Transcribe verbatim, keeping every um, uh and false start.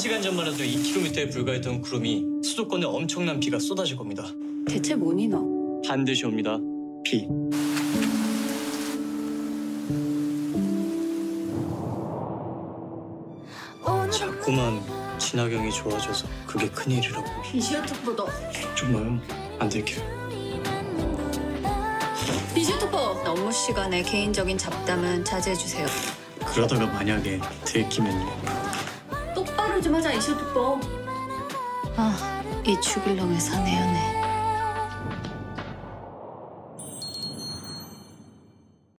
시간 전만 해도 이 킬로미터에 불과했던 구름이 수도권에 엄청난 비가 쏟아질 겁니다. 대체 뭐니 너? 반드시 옵니다. 비. 자꾸만 진화경이 좋아져서 그게 큰일이라고. 비시오토포 너. 정말요? 안 될게요. 비시오토포 업무 시간에 개인적인 잡담은 자제해주세요. 그러다가 만약에 들키면요. 똑바로 좀 하자 이시오토포. 아, 이 죽일놈의 사내 연애.